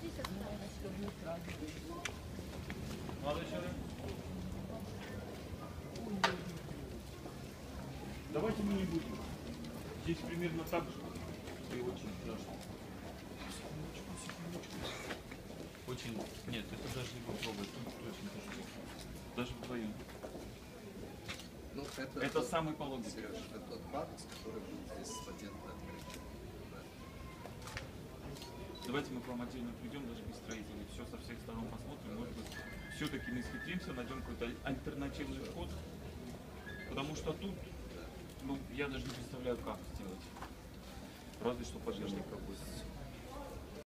здесь осталось. Молодой человек. Давайте мы не будем. Здесь примерно так же. И очень страшно. Очень. Нет, это даже не попробовать. Тут очень тяжело. Даже вдвоем. Ну, Это тот, самый пологий. Сереж, это тот пандус, который был здесь с патентной открытием. Давайте мы к вам отдельно придем, даже без строителей. Все со всех сторон посмотрим. Может быть, все-таки мы схитримся, найдем какой-то альтернативный вход. Потому что тут, ну, я даже не представляю, как сделать. Разве что пожежник какой-то.